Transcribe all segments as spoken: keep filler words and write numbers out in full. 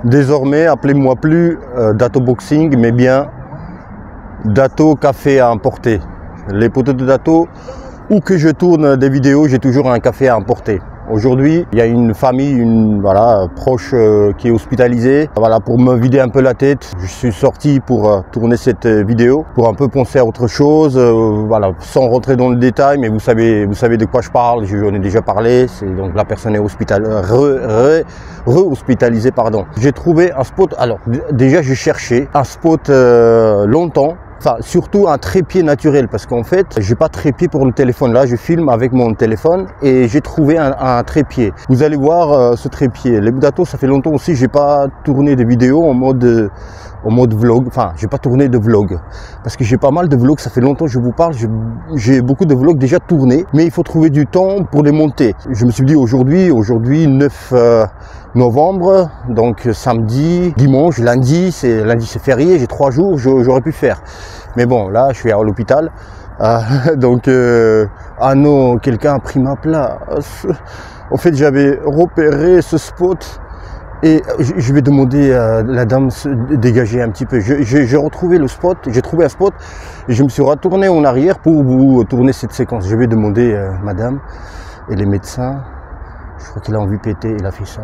Désormais, appelez-moi plus euh, Dato Boxing, mais bien Dato Café à emporter. Les poteaux de Dato, où que je tourne des vidéos, j'ai toujours un café à emporter. Aujourd'hui, il y a une famille, une voilà, proche euh, qui est hospitalisée. Voilà, pour me vider un peu la tête, je suis sorti pour euh, tourner cette euh, vidéo, pour un peu penser à autre chose, euh, voilà, sans rentrer dans le détail, mais vous savez, vous savez de quoi je parle, j'en ai déjà parlé. C'est donc la personne est hospitalisée, re-hospitalisée, re, re pardon. J'ai trouvé un spot. Alors déjà, j'ai cherché un spot euh, longtemps. Enfin, surtout un trépied naturel, parce qu'en fait, j'ai pas de trépied pour le téléphone. Là, je filme avec mon téléphone et j'ai trouvé un, un trépied. Vous allez voir euh, ce trépied. Les Dato, ça fait longtemps aussi, j'ai pas tourné de vidéos en mode, euh, en mode vlog. Enfin, j'ai pas tourné de vlog parce que j'ai pas mal de vlogs. Ça fait longtemps que je vous parle. J'ai beaucoup de vlogs déjà tournés, mais il faut trouver du temps pour les monter. Je me suis dit aujourd'hui, aujourd'hui neuf novembre, donc samedi, dimanche, lundi, c'est lundi c'est férié, j'ai trois jours, j'aurais pu faire. Mais bon, là, je suis à l'hôpital, euh, donc euh, ah non, quelqu'un a pris ma place. En fait, j'avais repéré ce spot et je vais demander à la dame de dégager un petit peu. J'ai retrouvé le spot, j'ai trouvé un spot et je me suis retourné en arrière pour vous tourner cette séquence. Je vais demander à madame et les médecins. Je crois qu'il a envie de péter, il a fait ça.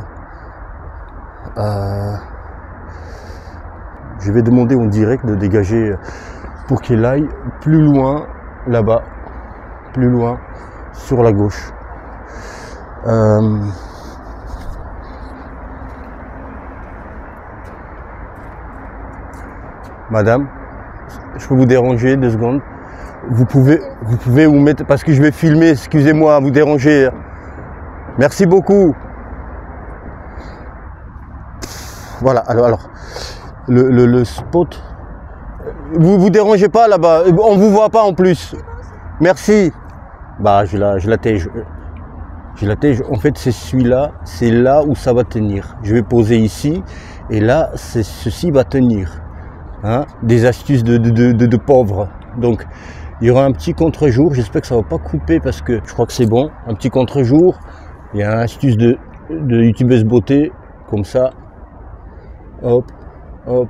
Euh, je vais demander en direct de dégager pour qu'il aille plus loin là-bas, plus loin sur la gauche. Euh, Madame, je peux vous déranger deux secondes. Vous pouvez, vous pouvez vous mettre, parce que je vais filmer, excusez-moi, vous déranger. Merci beaucoup. Voilà, alors, alors le, le, le spot, vous vous dérangez pas là-bas, on vous voit pas en plus. Merci. Bah, je la, je la tège. Je la tège. En fait, c'est celui-là, c'est là où ça va tenir. Je vais poser ici, et là, c'est ceci va tenir. Hein, des astuces de, de, de, de, de pauvres. Donc, il y aura un petit contre-jour. J'espère que ça va pas couper parce que je crois que c'est bon. Un petit contre-jour. Il y a une astuce de, de youtubeuse beauté, comme ça. Hop, hop,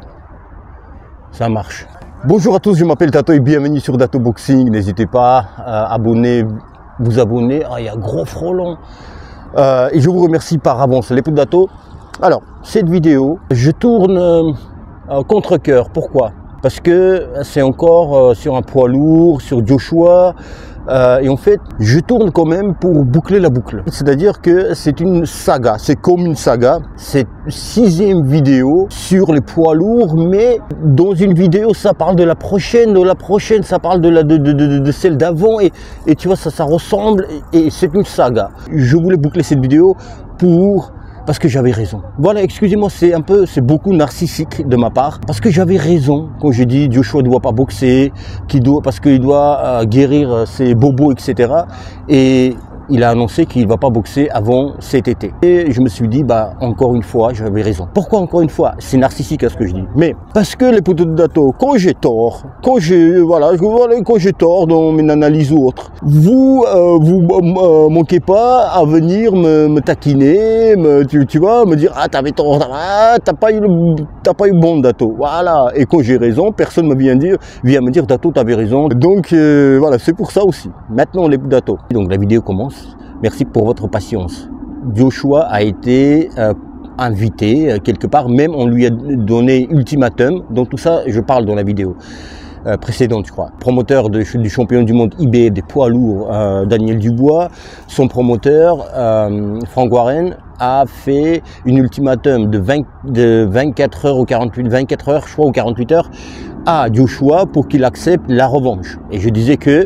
ça marche. Bonjour à tous, je m'appelle Dato et bienvenue sur Dato Boxing. N'hésitez pas à abonner, vous abonner. Ah, il y a gros frelon. Euh, et je vous remercie par avance, les potes Dato. Alors, cette vidéo, je tourne euh, contre cœur. Pourquoi? Parce que c'est encore euh, sur un poids lourd, sur Joshua. Euh, et en fait, je tourne quand même pour boucler la boucle. C'est-à-dire que c'est une saga, c'est comme une saga. C'est sixième vidéo sur les poids lourds, mais dans une vidéo, ça parle de la prochaine, de la prochaine, ça parle de, la, de, de, de, de celle d'avant. Et, et tu vois, ça, ça ressemble, et, et c'est une saga. Je voulais boucler cette vidéo pour... parce que j'avais raison. Voilà, excusez-moi, c'est un peu, c'est beaucoup narcissique de ma part. Parce que j'avais raison quand j'ai dit Joshua ne doit pas boxer, qu'il doit, parce qu'il doit euh, guérir ses bobos, et cetera. Et il a annoncé qu'il ne va pas boxer avant cet été. Et je me suis dit, bah encore une fois, j'avais raison. Pourquoi encore une fois? C'est narcissique à ce que je dis. Mais parce que les poteaux de Dato, quand j'ai tort, quand j'ai voilà, quand j'ai tort dans mes analyses ou autres, vous euh, vous euh, manquez pas à venir me, me taquiner, me, tu, tu vois, me dire ah t'avais tort, ah, t'as pas eu le, t'as pas eu bon Dato. Voilà. Et quand j'ai raison, personne me vient dire, vient me dire Dato t'avais raison. Donc euh, voilà, c'est pour ça aussi. Maintenant les Dato. Donc la vidéo commence. Merci pour votre patience. Joshua a été euh, invité euh, quelque part, même on lui a donné ultimatum. Donc tout ça, je parle dans la vidéo euh, précédente, je crois. Promoteur de, du champion du monde I B F des poids lourds, euh, Daniel Dubois, son promoteur, euh, Frank Warren, a fait une ultimatum de, vingt, de vingt-quatre heures ou quarante-huit, vingt-quatre heures, je crois, ou quarante-huit heures à Joshua pour qu'il accepte la revanche. Et je disais que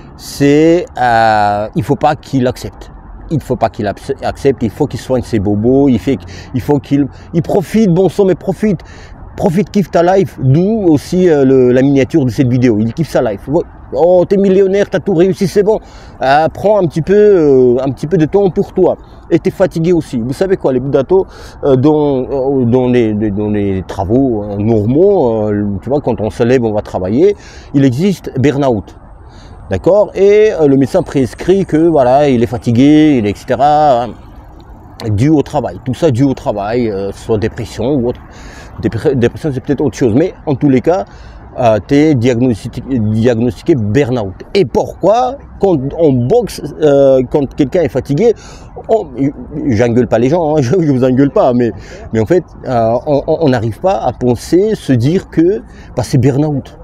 c'est euh, il faut pas qu'il accepte. Il faut pas qu'il accepte, il faut qu'il soigne ses bobos, il, fait, il faut qu'il il profite, bon sang, mais profite, profite, kiffe ta life, d'où aussi euh, le, la miniature de cette vidéo, il kiffe sa life. Oh, t'es millionnaire, t'as tout réussi, c'est bon, euh, prends un petit, peu, euh, un petit peu de temps pour toi, et t'es fatigué aussi. Vous savez quoi, les Dato, euh, dans, euh, dans, les, dans les travaux euh, normaux, euh, tu vois, quand on se lève, on va travailler, il existe burn-out. D'accord, et euh, le médecin prescrit que voilà, il est fatigué, il est et cetera. dû au travail. Tout ça dû au travail, euh, soit dépression ou autre. Dépression, c'est peut-être autre chose. Mais en tous les cas, euh, tu es diagnostiqué, diagnostiqué burn-out. Et pourquoi, quand on boxe, euh, quand quelqu'un est fatigué, j'engueule pas les gens, hein, je, je vous engueule pas, mais, mais en fait, euh, on n'arrive pas à penser, se dire que bah, c'est burn-out.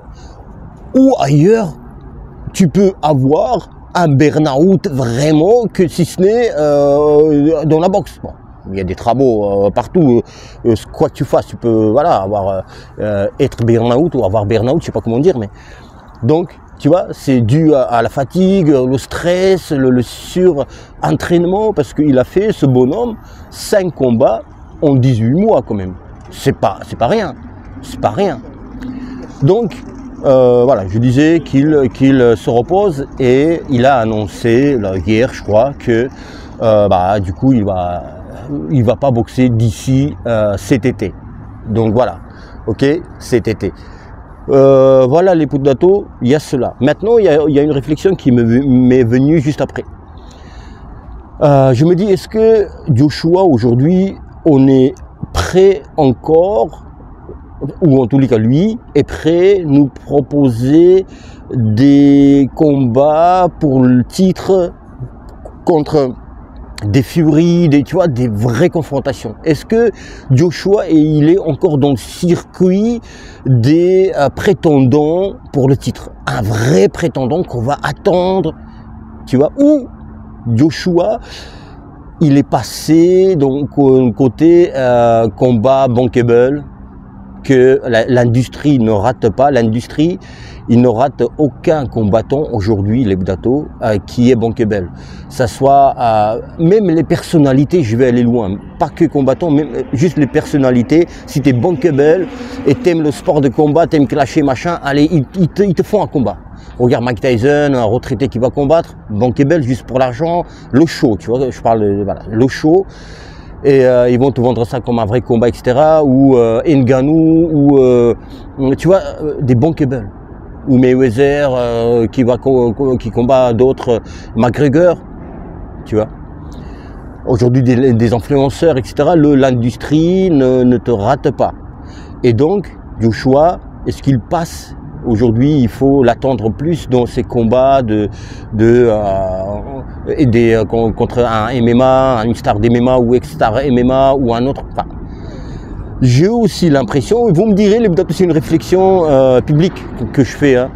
Ou ailleurs, tu peux avoir un burn-out vraiment, que si ce n'est euh, dans la boxe. Bon, il y a des travaux euh, partout, euh, quoi que tu fasses, tu peux voilà, avoir, euh, être burn-out ou avoir burn-out, je sais pas comment dire, mais donc, tu vois, c'est dû à, à la fatigue, le stress, le, le surentraînement, parce qu'il a fait, ce bonhomme, cinq combats en dix-huit mois quand même. C'est pas, c'est pas rien, c'est pas rien. Donc, Euh, voilà, je disais qu'il qu'il se repose et il a annoncé là, hier, je crois, que euh, bah, du coup, il va, il va pas boxer d'ici euh, cet été. Donc voilà, ok, cet été. Euh, voilà les Pudato, il y a cela. Maintenant, il y a, il y a une réflexion qui m'est venue juste après. Euh, je me dis, est-ce que Joshua aujourd'hui, on est prêt encore, ou en tous les cas lui, est prêt à nous proposer des combats pour le titre contre des furies, des, tu vois, des vraies confrontations. Est-ce que Joshua, et il est encore dans le circuit des euh, prétendants pour le titre? Un vrai prétendant qu'on va attendre, tu vois, ou Joshua, il est passé donc au côté euh, combat bankable, que l'industrie ne rate pas, l'industrie, il ne rate aucun combattant aujourd'hui, les Budato, euh, qui est bankable. Ça soit, euh, même les personnalités, je vais aller loin, pas que combattants, même juste les personnalités, si tu es bankable et t'aimes le sport de combat, t'aimes clasher, machin, allez, ils, ils, te, ils te font un combat. Regarde Mike Tyson, un retraité qui va combattre, bankable juste pour l'argent, le show, tu vois, je parle de, voilà, le show. Et euh, ils vont te vendre ça comme un vrai combat, et cetera. Ou euh, Ngannou, ou euh, tu vois, euh, des bankable. Ou Mayweather euh, qui va qui combat d'autres, euh, McGregor, tu vois. Aujourd'hui des, des influenceurs, et cetera. L'industrie ne, ne te rate pas. Et donc, Joshua, est-ce qu'il passe? Aujourd'hui, il faut l'attendre plus dans ces combats de, de euh, des, euh, contre un M M A, une star d'M M A ou ex-star M M A ou un autre. Enfin, j'ai aussi l'impression, vous me direz, peut-être c'est une réflexion euh, publique que, que je fais. Hein.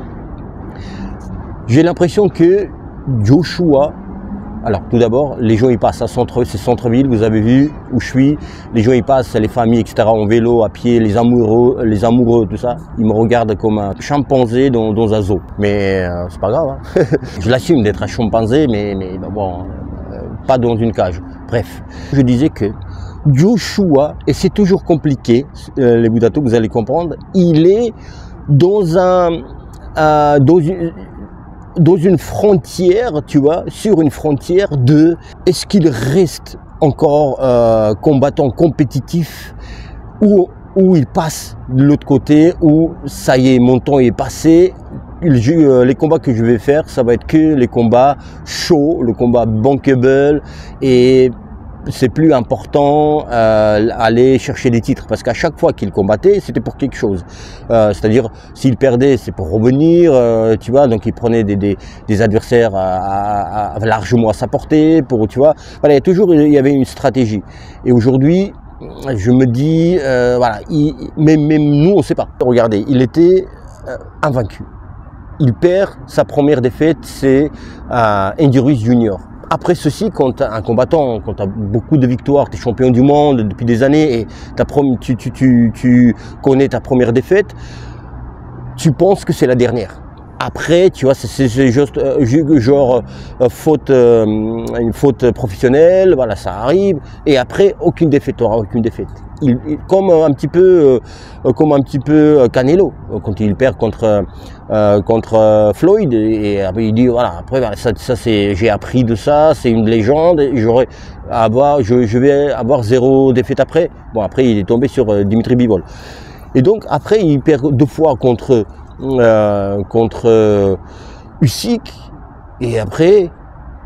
J'ai l'impression que Joshua, alors tout d'abord, les gens ils passent à centre, c'est centre-ville, vous avez vu où je suis, les gens ils passent, les familles, et cetera en vélo, à pied, les amoureux, les amoureux, tout ça, ils me regardent comme un chimpanzé dans, dans un zoo. Mais euh, c'est pas grave, hein. Je l'assume d'être un chimpanzé, mais, mais bon, euh, pas dans une cage. Bref, je disais que Joshua, et c'est toujours compliqué, euh, les Budato, vous allez comprendre, il est dans un, euh, dans une, dans une frontière, tu vois, sur une frontière de est-ce qu'il reste encore euh, combattant compétitif ou, ou il passe de l'autre côté, où ça y est, mon temps est passé, il, les combats que je vais faire, ça va être que les combats chauds, le combat bankable, et c'est plus important euh, aller chercher des titres, parce qu'à chaque fois qu'il combattait, c'était pour quelque chose. Euh, C'est-à-dire, s'il perdait, c'est pour revenir, euh, tu vois. Donc, il prenait des, des, des adversaires à, à, à largement à sa portée, pour, tu vois. Voilà, il y a toujours, il y avait une stratégie. Et aujourd'hui, je me dis, euh, voilà, il, même, même nous, on ne sait pas. Regardez, il était euh, invaincu. Il perd sa première défaite, c'est euh, Andy Ruiz Junior Après ceci, quand tu as un combattant, quand tu as beaucoup de victoires, tu es champion du monde depuis des années et ta tu, tu, tu, tu connais ta première défaite, tu penses que c'est la dernière. Après, tu vois, c'est juste euh, genre euh, faute, euh, une faute professionnelle, voilà, ça arrive. Et après, aucune défaite, tu n'auras aucune défaite. Il, il, comme un petit peu, euh, comme un petit peu Canelo, quand il perd contre euh, contre euh, Floyd, et, et après il dit voilà, après voilà, ça, ça c'est, j'ai appris de ça, c'est une légende. J'aurais avoir, je, je vais avoir zéro défaite après. Bon, après il est tombé sur euh, Dimitri Bivol. Et donc après il perd deux fois contre Euh, contre euh, Usyk, et après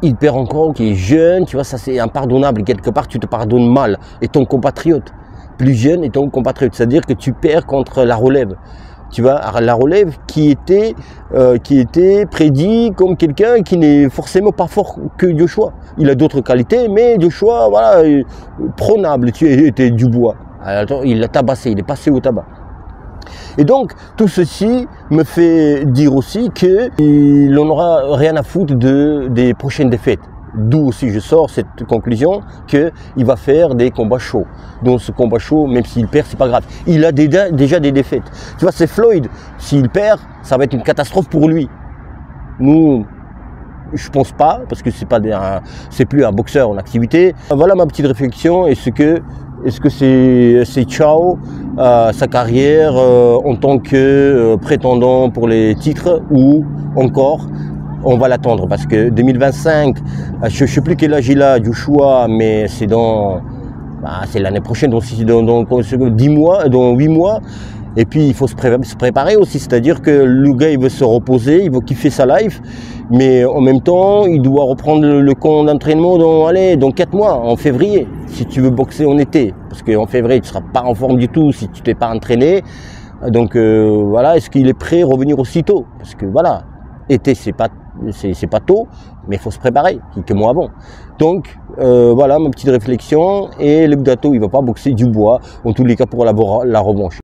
il perd encore, qui est jeune, tu vois, ça c'est impardonnable. Quelque part, tu te pardonnes mal. Et ton compatriote, plus jeune, et ton compatriote, c'est-à-dire que tu perds contre la relève. Tu vois, la relève qui était, euh, qui était prédit comme quelqu'un qui n'est forcément pas fort que Joshua. Il a d'autres qualités, mais Joshua, voilà, prenable, tu étais Dubois. Alors, il l'a tabassé, il est passé au tabac. Et donc, tout ceci me fait dire aussi qu'il n'en aura rien à foutre de, des prochaines défaites. D'où aussi je sors cette conclusion qu'il va faire des combats chauds. Donc ce combat chaud, même s'il perd, c'est pas grave. Il a déjà, déjà des défaites. Tu vois, c'est Floyd. S'il perd, ça va être une catastrophe pour lui. Nous, je pense pas, parce que c'est pas des, c'est plus un boxeur en activité. Voilà ma petite réflexion. Est-ce que est-ce que c'est c'est ciao euh, sa carrière euh, en tant que euh, prétendant pour les titres, ou encore on va l'attendre, parce que deux mille vingt-cinq, je ne sais plus quel âge il a, Joshua, mais c'est dans, bah, c'est l'année prochaine, donc dans, dans, dans dix mois, dans huit mois. Et puis il faut se, pré se préparer aussi, c'est-à-dire que le gars il veut se reposer, il veut kiffer sa life, mais en même temps il doit reprendre le, le camp d'entraînement dans, allez, dans quatre mois, en février, si tu veux boxer en été, parce qu'en février tu ne seras pas en forme du tout si tu t'es pas entraîné. Donc euh, voilà, est-ce qu'il est prêt à revenir aussitôt? Parce que voilà, été c'est pas c'est pas tôt, mais il faut se préparer quelques mois avant. Donc euh, voilà ma petite réflexion. Et le Dato il va pas boxer Dubois, en tous les cas pour la, la revanche.